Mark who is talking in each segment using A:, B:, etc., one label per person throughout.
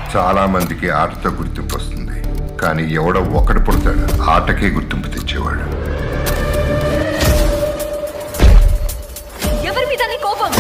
A: చాలా మందికి ఆటతో గుర్తింపు వస్తుంది, కానీ ఎవడో ఒకడు పుడతాడు ఆటకే గుర్తింపు తెచ్చేవాడు.
B: ఎవరి మీద నీ కోపం?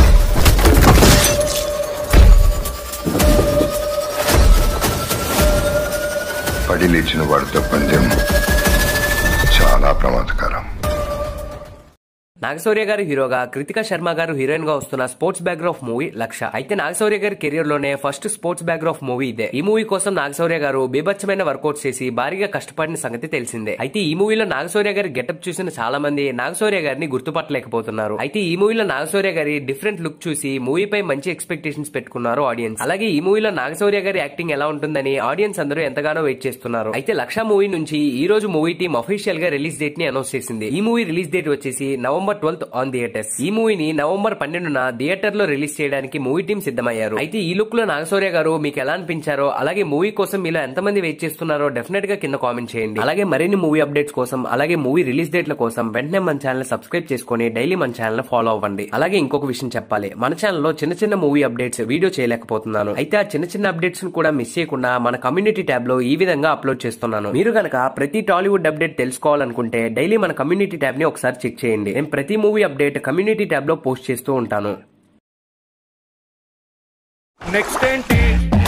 A: పడి లేచిన వాడితో పందెం చాలా ప్రమాదకరం.
C: నాగశౌర్య గారు హీరోగా, కృతికా శర్మ గారు హీరోయిన్ గా వస్తున్న స్పోర్ట్స్ బ్యాక్గ్రౌండ్ మూవీ లక్ష. అయితే నాగశౌర్య గారి కెరీర్ లోనే ఫస్ట్ స్పోర్ట్స్ బ్యాక్గ్రౌండ్ మూవీ ఇదే. ఈ మూవీ కోసం నాగశౌర్య గారు బీభత్సమైన వర్కౌట్ చేసి భారీగా కష్టపడిన సంగతి తెలిసిందే. అయితే ఈ మూవీలో నాగశౌర్య గారి గెటప్ చూసిన చాలా మంది నాగశౌర్య గారిని గుర్తుపట్టలేకపోతున్నారు. అయితే ఈ మూవీలో నాగశౌర్య గారి డిఫరెంట్ లుక్ చూసి మూవీపై మంచి ఎక్స్పెక్టేషన్స్ పెట్టుకున్నారు ఆడియన్స్. అలాగే ఈ మూవీలో నాగశౌర్య గారి యాక్టింగ్ ఎలా ఉంటుందని ఆడియన్స్ అందరూ ఎంతగానో వెయిట్ చేస్తున్నారు. అయితే లక్ష మూవీ నుంచి ఈ రోజు మూవీ టీమ్ అఫీషియల్ గా రిలీజ్ డేట్ ని అనౌన్స్ చేసింది. ఈ మూవీ రిలీజ్ డేట్ వచ్చేసి November 12th ఆన్ థియేటర్స్. ఈ మూవీని November 12న థియేటర్ లో రిలీజ్ చేయడానికి మూవీ టీం సిద్ధమయ్యారు. అయితే ఈ లుక్ లో నాగశౌర్య గారు మీకు ఎలా అనిపించారో, అలాగే మూవీ కోసం మీలో ఎంతమంది వెయిట్ చేస్తున్నారో డెఫినెట్ గా కింద కామెంట్ చేయండి. అలాగే మరిన్ని మూవీ అప్డేట్స్ కోసం, అలాగే మూవీ రిలీజ్ డేట్ల కోసం వెంటనే మన ఛానల్ సబ్స్క్రైబ్ చేసుకుని డైలీ మన ఛానల్ ఫాలో అవ్వండి. అలాగే ఇంకొక విషయం చెప్పాలి, మన ఛానల్లో చిన్న చిన్న మూవీ అప్డేట్స్ వీడియో చేయలేకపోతున్నాను. అయితే ఆ చిన్న చిన్న అప్డేట్స్ ను కూడా మిస్ చేయకుండా మన కమ్యూనిటీ ట్యాబ్ లో ఈ విధంగా అప్లోడ్ చేస్తున్నాను. మీరు గనక ప్రతి టాలీవుడ్ అప్డేట్ తెలుసుకోవాలనుకుంటే డైలీ మన కమ్యూనిటీ ట్యాబ్ ని ఒకసారి చెక్ చేయండి. నేను ప్రతి మూవీ అప్డేట్ కమ్యూనిటీ ట్యాబ్ లో పోస్ట్ చేస్తూ ఉంటాను.
D: నెక్స్ట్ ఏంటి?